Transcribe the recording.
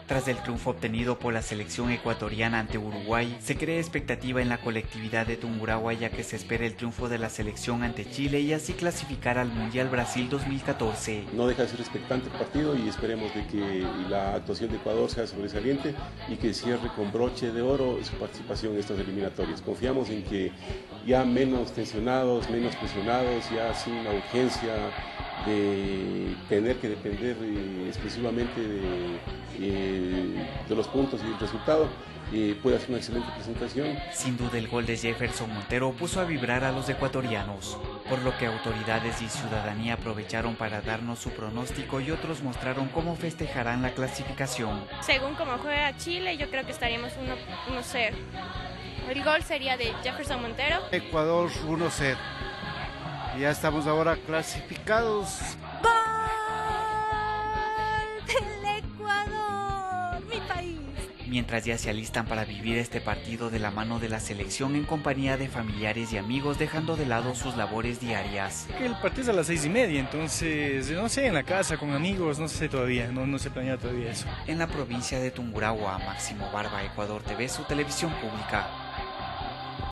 Tras el triunfo obtenido por la selección ecuatoriana ante Uruguay, se crea expectativa en la colectividad de Tungurahua, ya que se espera el triunfo de la selección ante Chile y así clasificar al Mundial Brasil 2014. No deja de ser expectante el partido y esperemos de que la actuación de Ecuador sea sobresaliente y que cierre con broche de oro su participación en estas eliminatorias. Confiamos en que ya menos tensionados, menos presionados, ya sin la urgencia de tener que depender exclusivamente de los puntos y el resultado, puede hacer una excelente presentación. Sin duda el gol de Jefferson Montero puso a vibrar a los ecuatorianos, por lo que autoridades y ciudadanía aprovecharon para darnos su pronóstico y otros mostraron cómo festejarán la clasificación. Según cómo juega Chile, yo creo que estaríamos 1-0. El gol sería de Jefferson Montero. Ecuador 1-0. Ya estamos ahora clasificados. ¡Gol del Ecuador, mi país! Mientras ya se alistan para vivir este partido de la mano de la selección en compañía de familiares y amigos, dejando de lado sus labores diarias. El partido es a las 6:30, entonces, no sé, en la casa, con amigos, no sé todavía, no se planea todavía eso. En la provincia de Tungurahua, Máximo Barba, Ecuador TV, su televisión pública.